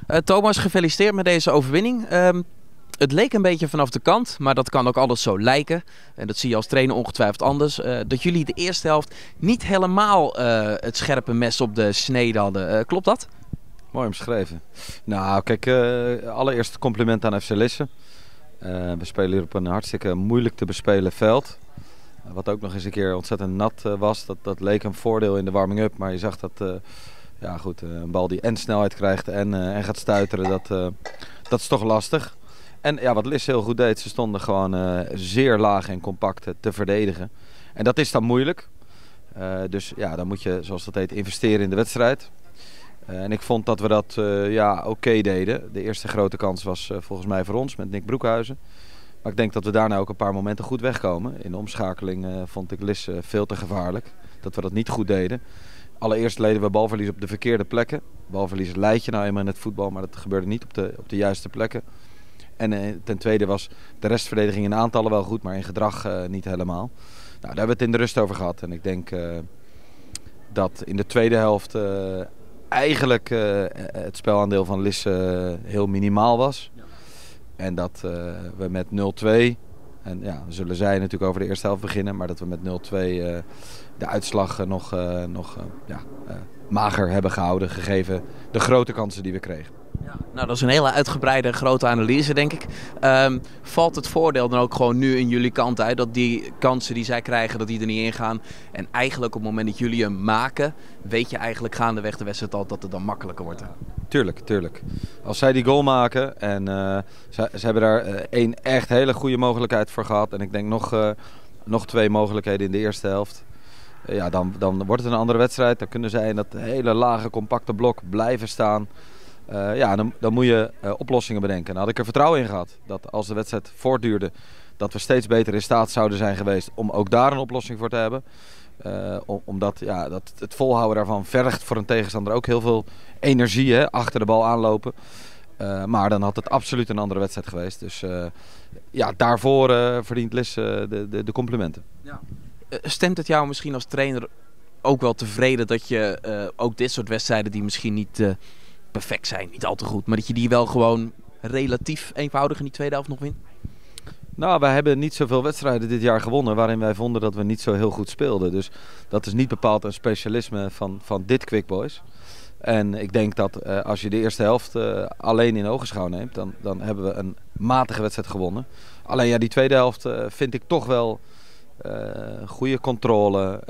Thomas, gefeliciteerd met deze overwinning. Het leek een beetje vanaf de kant, maar dat kan ook alles zo lijken. En dat zie je als trainer ongetwijfeld anders. Dat jullie de eerste helft niet helemaal het scherpe mes op de snede hadden. Klopt dat? Mooi omschreven. Nou, kijk, allereerst compliment aan FC Lisse. We spelen hier op een hartstikke moeilijk te bespelen veld. Wat ook nog eens een keer ontzettend nat was. Dat leek een voordeel in de warming-up. Maar je zag dat een bal die en snelheid krijgt en gaat stuiteren, dat is toch lastig. En ja, wat Lisse heel goed deed, ze stonden gewoon zeer laag en compact te verdedigen. En dat is dan moeilijk. Dus ja, dan moet je, zoals dat heet, investeren in de wedstrijd. En ik vond dat we dat oké deden. De eerste grote kans was volgens mij voor ons met Nick Broekhuizen. Maar ik denk dat we daarna ook een paar momenten goed wegkomen. In de omschakeling vond ik Lisse veel te gevaarlijk. Dat we dat niet goed deden. Allereerst leden we balverlies op de verkeerde plekken. Balverlies leid je nou eenmaal in het voetbal, maar dat gebeurde niet op de juiste plekken. En ten tweede was de restverdediging in aantallen wel goed, maar in gedrag niet helemaal. Nou, daar hebben we het in de rust over gehad. En ik denk dat in de tweede helft eigenlijk het spelaandeel van Lisse heel minimaal was. Ja. En dat we met 0-2, en ja, dan zullen zij natuurlijk over de eerste helft beginnen, maar dat we met 0-2 de uitslag nog mager hebben gehouden, gegeven de grote kansen die we kregen. Ja, nou, dat is een hele uitgebreide grote analyse, denk ik. Valt het voordeel dan ook gewoon nu in jullie kant uit dat die kansen die zij krijgen, dat die er niet in gaan? En eigenlijk op het moment dat jullie hem maken, weet je eigenlijk gaandeweg de wedstrijd al dat het dan makkelijker wordt? Tuurlijk. Als zij die goal maken en ze hebben daar één echt hele goede mogelijkheid voor gehad. En ik denk nog twee mogelijkheden in de eerste helft. Dan wordt het een andere wedstrijd. Dan kunnen zij in dat hele lage compacte blok blijven staan. Dan moet je oplossingen bedenken. Dan had ik er vertrouwen in gehad dat als de wedstrijd voortduurde, dat we steeds beter in staat zouden zijn geweest om ook daar een oplossing voor te hebben. Omdat het volhouden daarvan vergt voor een tegenstander ook heel veel energie, hè, achter de bal aanlopen. Maar dan had het absoluut een andere wedstrijd geweest. Dus daarvoor verdient Lisse de complimenten. Ja. Stemt het jou misschien als trainer ook wel tevreden dat je ook dit soort wedstrijden die misschien niet perfect zijn, niet al te goed, maar dat je die wel gewoon relatief eenvoudig in die tweede helft nog wint? Nou, wij hebben niet zoveel wedstrijden dit jaar gewonnen waarin wij vonden dat we niet zo heel goed speelden. Dus dat is niet bepaald een specialisme van dit Quick Boys. En ik denk dat als je de eerste helft alleen in ogenschouw neemt, dan hebben we een matige wedstrijd gewonnen. Alleen ja, die tweede helft vind ik toch wel goede controle,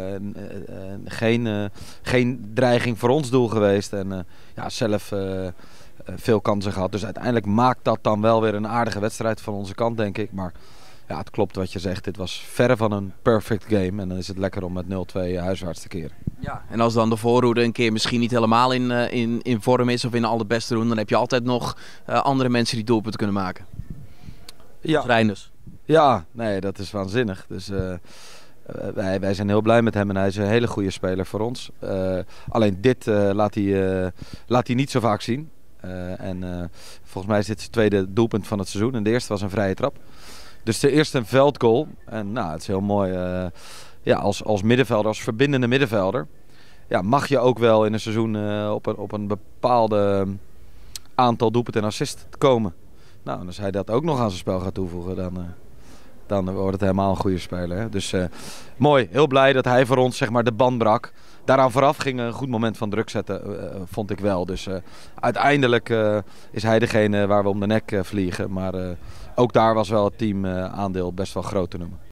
geen dreiging voor ons doel geweest en zelf veel kansen gehad. Dus uiteindelijk maakt dat dan wel weer een aardige wedstrijd van onze kant, denk ik. Maar ja, het klopt wat je zegt, dit was verre van een perfect game en dan is het lekker om met 0-2 huiswaarts te keren. Ja, en als dan de voorhoede een keer misschien niet helemaal in vorm is of in al het beste doen, dan heb je altijd nog andere mensen die doelpunten kunnen maken. Ja. Reinders. Ja, nee, dat is waanzinnig. Dus wij zijn heel blij met hem en hij is een hele goede speler voor ons. Alleen dit laat hij niet zo vaak zien. Volgens mij is dit zijn tweede doelpunt van het seizoen. En de eerste was een vrije trap. Dus de eerste een veldgoal. En nou, het is heel mooi. Als middenvelder, als verbindende middenvelder. Ja, mag je ook wel in een seizoen op een bepaalde aantal doelpunten en assists komen. Nou, en als hij dat ook nog aan zijn spel gaat toevoegen, dan wordt het helemaal een goede speler. Hè? Dus mooi, heel blij dat hij voor ons zeg maar de band brak. Daaraan vooraf ging een goed moment van druk zetten, vond ik wel. Dus uiteindelijk is hij degene waar we om de nek vliegen. Maar ook daar was wel het teamaandeel best wel groot te noemen.